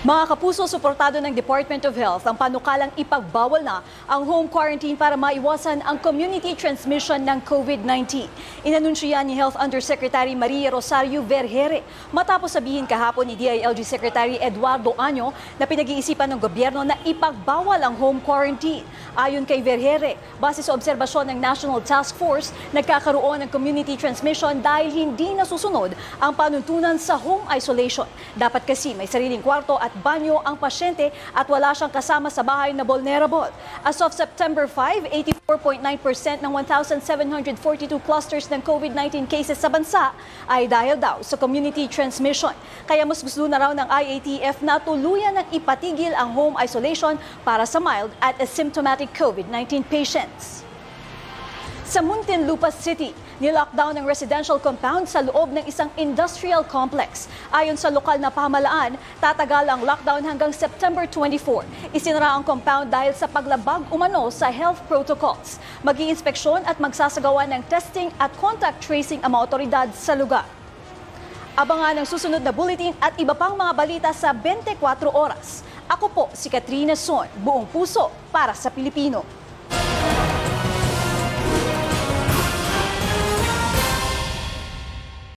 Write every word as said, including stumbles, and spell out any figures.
Mga kapuso, suportado ng Department of Health ang panukalang ipagbawal na ang home quarantine para maiwasan ang community transmission ng COVID nineteen. Inanunsyo yan ni Health Undersecretary Maria Rosario Vergere matapos sabihin kahapon ni D I L G Secretary Eduardo Año na pinag-iisipan ng gobyerno na ipagbawal ang home quarantine. Ayon kay Vergere, base sa obserbasyon ng National Task Force, nagkakaroon ng community transmission dahil hindi nasusunod ang panuntunan sa home isolation. Dapat kasi may sariling kwarto at banyo ang pasyente at wala siyang kasama sa bahay na vulnerable. As of September fifth, eighty-four point nine percent ng one thousand seven hundred forty-two clusters ng COVID nineteen cases sa bansa ay dahil daw sa community transmission. Kaya mas gusto na raw ng I A T F na tuluyan ng ipatigil ang home isolation para sa mild at asymptomatic COVID nineteen patients. Sa Muntinlupa City, nilockdown ng residential compound sa loob ng isang industrial complex. Ayon sa lokal na pamahalaan, tatagal ang lockdown hanggang September twenty-fourth. Isinara ang compound dahil sa paglabag umano sa health protocols. Mag-iinspeksyon at magsasagawa ng testing at contact tracing ang mga otoridad sa lugar. Abangan ang susunod na bulletin at iba pang mga balita sa twenty-four oras. Ako po si Katrina Son, buong puso para sa Pilipino.